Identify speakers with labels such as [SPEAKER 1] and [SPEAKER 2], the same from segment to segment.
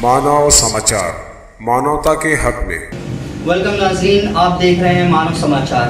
[SPEAKER 1] मानव समाचार, मानवता के हक में।
[SPEAKER 2] वेलकम नाज़रीन, आप देख रहे हैं मानव समाचार।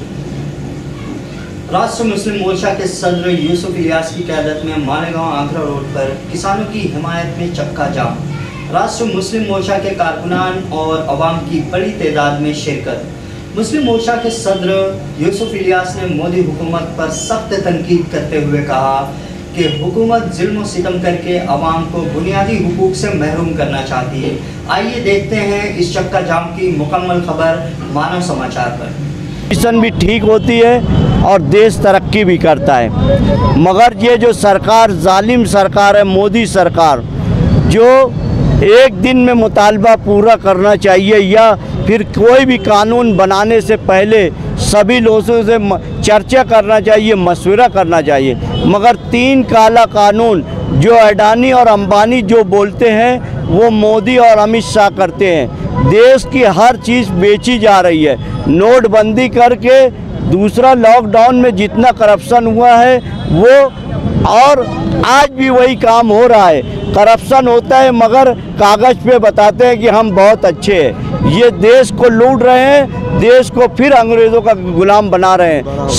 [SPEAKER 2] राष्ट्र मुस्लिम मोर्चा के सदर यूसुफ इलियास की क़यादत में मालेगांव आगरा रोड पर किसानों की हिमायत में चक्का जाम। राष्ट्र मुस्लिम मोर्चा के कारकुनान और अवाम की बड़ी तादाद में शिरकत। मुस्लिम मोर्चा के सदर यूसुफ इलियास ने मोदी हुकूमत पर सख्त तनकीद करते हुए कहा कि हुकूमत जुल्म सितम करके अवाम को बुनियादी हुकूक से महरूम करना चाहती है। आइए देखते हैं इस चक्का जाम की मुकम्मल खबर मानव समाचार पर।
[SPEAKER 3] मिशन भी ठीक होती है और देश तरक्की भी करता है, मगर ये जो सरकार जालिम सरकार है, मोदी सरकार, जो एक दिन में मुतालबा पूरा करना चाहिए या फिर कोई भी कानून बनाने से पहले सभी लोगों से चर्चा करना चाहिए, मशवरा करना चाहिए, मगर 3 काला कानून जो अडानी और अंबानी जो बोलते हैं वो मोदी और अमित शाह करते हैं। देश की हर चीज़ बेची जा रही है। नोटबंदी करके दूसरा लॉकडाउन में जितना करप्शन हुआ है वो, और आज भी वही काम हो रहा है। करप्शन होता है मगर कागज़ पे बताते हैं कि हम बहुत अच्छे हैं। ये देश को लूट रहे हैं, देश को फिर अंग्रेज़ों का गुलाम बना रहे हैं।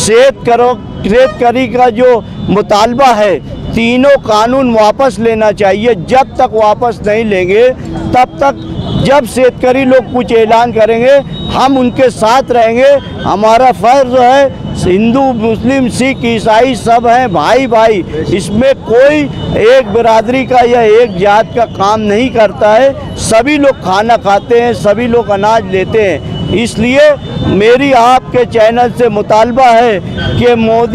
[SPEAKER 3] सेठकरी का जो मुतालबा है, तीनों कानून वापस लेना चाहिए। जब तक वापस नहीं लेंगे तब तक, जब सेठकरी लोग कुछ ऐलान करेंगे हम उनके साथ रहेंगे। हमारा फ़र्ज़ है, हिंदू मुस्लिम सिख ईसाई सब हैं भाई भाई, इसमें कोई एक बिरादरी का या एक जात का काम नहीं करता है। सभी लोग खाना खाते हैं, सभी लोग अनाज लेते हैं। इसलिए मेरी आपके चैनल से मुतालबा है कि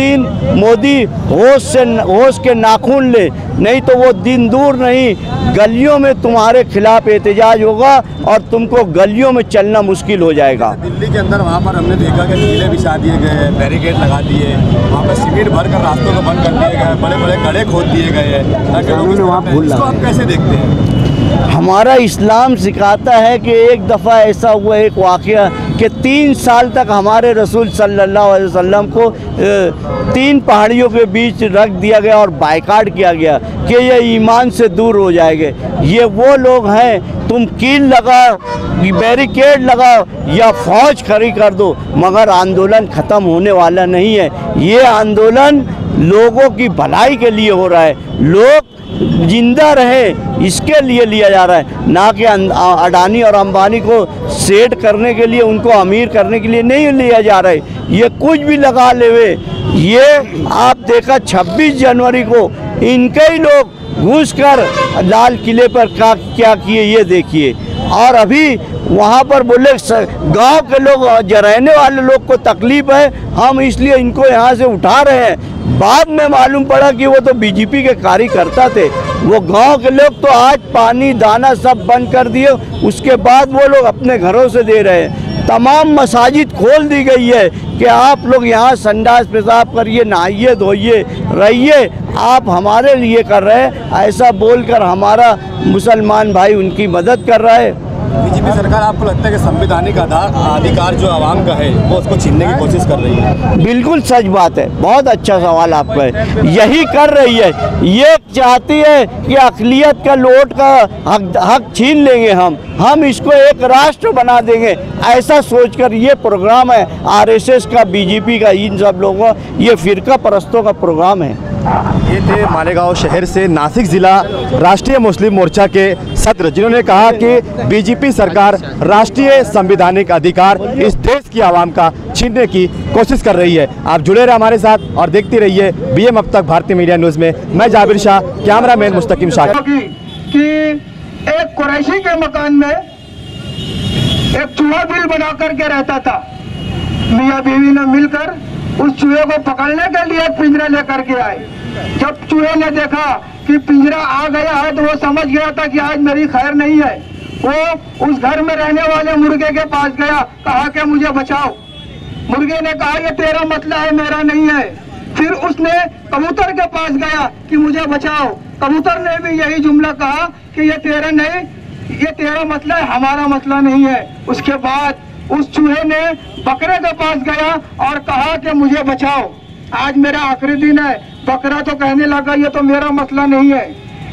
[SPEAKER 3] मोदी होश के नाखून ले, नहीं तो वो दिन दूर नहीं, गलियों में तुम्हारे खिलाफ एहतजाज होगा और तुमको गलियों में चलना मुश्किल हो जाएगा।
[SPEAKER 4] दिल्ली के अंदर वहाँ पर हमने देखा कि कीले बिछा दिए गए, बैरिकेड लगा दिए, वहाँ पर सीमेंट भर कर रास्तों को बंद कर दिए गए, बड़े बड़े गड्ढे खोद दिए गए हैं ताकि आप कैसे देखते हैं?
[SPEAKER 3] हमारा इस्लाम सिखाता है कि एक दफ़ा ऐसा हुआ, एक वाक़या कि 3 साल तक हमारे रसूल सल्लल्लाहु अलैहि वसल्लम को 3 पहाड़ियों के बीच रख दिया गया और बायकाट किया गया कि ये ईमान से दूर हो जाएंगे। ये वो लोग हैं, तुम कील लगाओ, बैरिकेड लगाओ या फौज खड़ी कर दो, मगर आंदोलन ख़त्म होने वाला नहीं है। ये आंदोलन लोगों की भलाई के लिए हो रहा है, लोग जिंदा रहे इसके लिए लिया जा रहा है, ना कि अडानी और अंबानी को सेट करने के लिए, उनको अमीर करने के लिए नहीं लिया जा रहा है। ये कुछ भी लगा लेवे। ये आप देखा 26 जनवरी को इनके ही लोग घुस कर लाल किले पर क्या किए ये देखिए। और अभी वहाँ पर बोले गांव के लोग, रहने वाले लोग को तकलीफ़ है, हम इसलिए इनको यहाँ से उठा रहे हैं। बाद में मालूम पड़ा कि वो तो बीजेपी के कार्यकर्ता थे। वो गांव के लोग तो आज पानी दाना सब बंद कर दिए, उसके बाद वो लोग अपने घरों से दे रहे हैं। तमाम मसाजिद खोल दी गई है कि आप लोग यहाँ संडास पेशाब करिए, नहाइए धोइए रहिए, आप हमारे लिए कर रहे हैं। ऐसा बोलकर हमारा मुसलमान भाई उनकी मदद कर रहा है।
[SPEAKER 4] बीजेपी सरकार, आपको लगता है कि संवैधानिक अधिकार जो आवाम का है वो उसको छीनने की कोशिश कर रही है? बिल्कुल
[SPEAKER 3] सच बात है, बहुत अच्छा सवाल आपका है। यही कर रही है, ये चाहती है कि अक़लियत का वोट का हक छीन लेंगे, हम इसको एक राष्ट्र बना देंगे, ऐसा सोचकर ये प्रोग्राम है आरएसएस का, बीजेपी का, इन सब लोगों, ये फ़िरका परस्तों का प्रोग्राम है।
[SPEAKER 4] ये थे मालेगांव शहर से नासिक ज़िला राष्ट्रीय मुस्लिम मोर्चा के सदर, जिन्होंने कहा कि बीजेपी सरकार राष्ट्रीय संवैधानिक अधिकार इस देश की आवाम का छीनने की कोशिश कर रही है। आप जुड़े रहे हमारे साथ और देखते रहिए BM अब तक भारतीय मीडिया न्यूज़ में। मैं जाबिर शाह, कैमरामैन मुस्तकीम शाह।
[SPEAKER 5] कि एक कुरैशी के मकान में एक चूहा बिल बना करके रहता था। मियाँ बीवी ने मिलकर उस चूहे को पकड़ने के लिए पिंजरा लेकर के आए। जब चूहे ने देखा कि पिंजरा आ गया है तो वो समझ गया था कि आज मेरी खैर नहीं है। वो उस घर में रहने वाले मुर्गे के पास गया, कहा कि मुझे बचाओ। मुर्गे ने कहा ये तेरा मसला है, मेरा नहीं है। फिर उसने कबूतर के पास गया कि मुझे बचाओ। कबूतर ने भी यही जुमला कहा कि ये तेरा नहीं, ये तेरा मसला है, हमारा मसला नहीं है। उसके बाद उस चूहे ने बकरे के पास गया और कहा कि मुझे बचाओ, आज मेरा आखिरी दिन है। बकरा तो कहने लगा ये तो मेरा मसला नहीं है,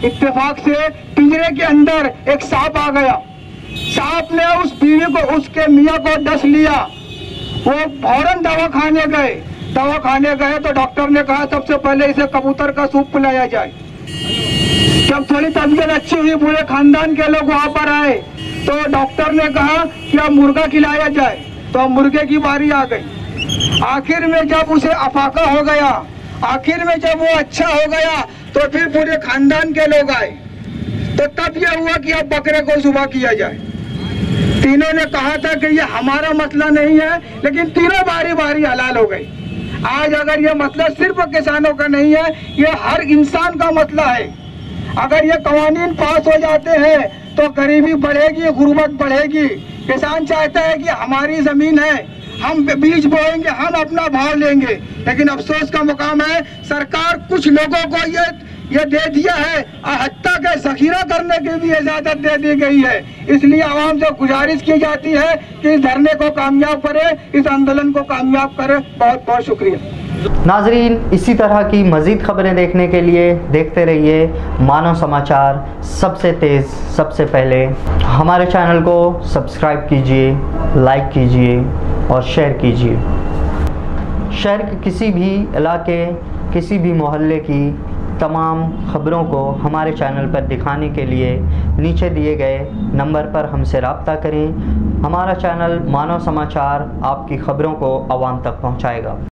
[SPEAKER 5] इत्तेफाक से पिंजरे के अंदर एक सांप आ गया। सांप ने उस बीवी को, उसके मियाँ को डस लिया। वो फौरन दवाखाने गए तो डॉक्टर ने कहा सबसे पहले इसे कबूतर का सूप पिलाया जाए। जब थोड़ी तबीयत अच्छी हुई, पूरे खानदान के लोग वहां पर आए तो डॉक्टर ने कहा कि अब मुर्गा खिलाया जाए, तो मुर्गे की बारी आ गई। आखिर में जब उसे अफाका हो गया, आखिर में जब वो अच्छा हो गया तो फिर पूरे खानदान के लोग आए, तो तब यह हुआ कि अब बकरे को ज़ुबा किया जाए। तीनों ने कहा था कि ये हमारा मसला नहीं है, लेकिन तीनों बारी बारी हलाल हो गई। आज अगर ये मसला सिर्फ किसानों का नहीं है, ये हर इंसान का मसला है। अगर ये कवानीन पास हो जाते हैं तो गरीबी बढ़ेगी, गुर्बत बढ़ेगी। किसान चाहता है कि हमारी जमीन है, हम बीज बोएंगे, हम अपना भाव लेंगे, लेकिन अफसोस का मुकाम है सरकार कुछ लोगों को ये दे दिया है, हत्या के जखीरा करने की भी इजाजत दे दी गई है। इसलिए आवाम से गुजारिश की जाती है कि इस धरने को कामयाब करे, इस आंदोलन को कामयाब करे। बहुत बहुत शुक्रिया।
[SPEAKER 2] नाजरीन, इसी तरह की मज़ीद खबरें देखने के लिए देखते रहिए मानव समाचार, सबसे तेज़ सबसे पहले। हमारे चैनल को सब्सक्राइब कीजिए, लाइक कीजिए और शेयर कीजिए। शहर के किसी भी इलाके, किसी भी मोहल्ले की तमाम ख़बरों को हमारे चैनल पर दिखाने के लिए नीचे दिए गए नंबर पर हमसे रब्ता करें। हमारा चैनल मानव समाचार आपकी ख़बरों को आवाम तक पहुंचाएगा।